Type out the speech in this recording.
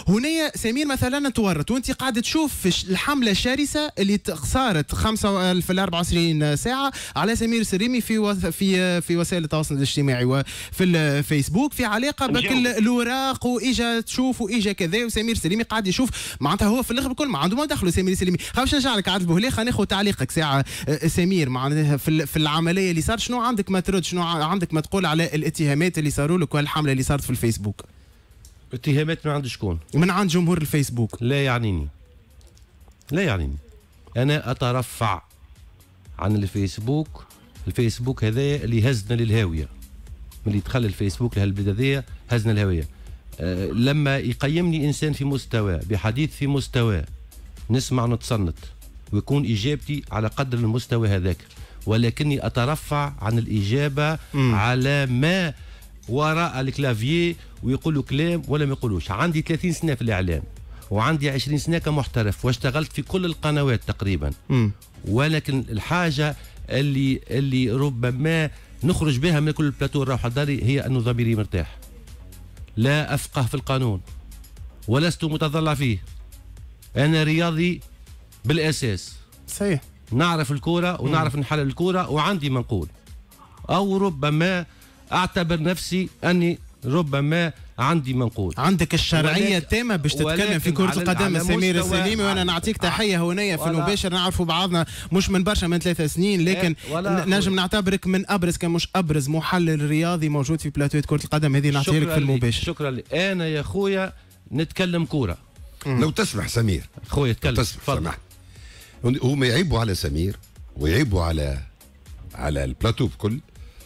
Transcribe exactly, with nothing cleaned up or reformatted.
هنا سمير مثلا تورط وانت قاعده تشوف في الحمله الشرسه اللي صارت خمسة في أربعة وعشرين ساعه على سمير سليمي في في في وسائل التواصل الاجتماعي وفي الفيسبوك في علاقه بك الاوراق واجا تشوف واجا كذا، وسمير سليمي قاعد يشوف معناتها هو في الاخر الكل ما عنده ما دخله سمير سليمي. باش نرجع لك عاد بوهلي، خلينا ناخذ تعليقك ساعه سمير معناتها في في العمليه اللي صار، شنو عندك ما ترد، شنو عندك ما تقول على الاتهامات اللي صاروا لك والحمله اللي صارت في الفيسبوك؟ اتهامات من عند شكون؟ من عند جمهور الفيسبوك. لا يعنيني، لا يعنيني، انا اترفع عن الفيسبوك. الفيسبوك هذا اللي هزنا للهاويه، من اللي دخل الفيسبوك لهالبلاد هذيا هزنا الهاويه. أه لما يقيمني انسان في مستوى بحديث في مستوى نسمع نتصنت ويكون اجابتي على قدر المستوى هذاك، ولكني اترفع عن الاجابه م. على ما وراء الكلافيي ويقولوا كلام ولا ما يقولوش. عندي ثلاثين سنه في الاعلام وعندي عشرين سنه كمحترف واشتغلت في كل القنوات تقريبا م. ولكن الحاجه اللي اللي ربما نخرج بها من كل البلاتو نروح داري هي انه ضميري مرتاح، لا افقه في القانون ولست متضلع فيه، انا رياضي بالاساس صحيح، نعرف الكوره ونعرف نحلل الكوره وعندي منقول، او ربما اعتبر نفسي اني ربما عندي منقول. عندك الشرعيه التامه باش تتكلم في كره القدم سمير السليمي، وانا نعطيك تحيه هنايا في المباشر، نعرفوا بعضنا مش من برشا من ثلاثة سنين، لكن نجم نعتبرك من ابرز كان مش ابرز محلل رياضي موجود في بلاتويه كره القدم هذه، نعطيها لك في المباشر. شكرا لي. انا يا خويا نتكلم كوره لو تسمح سمير. خويا تكلم. تفضل. هما يعيبوا على سمير ويعيبوا على على البلاتو بكل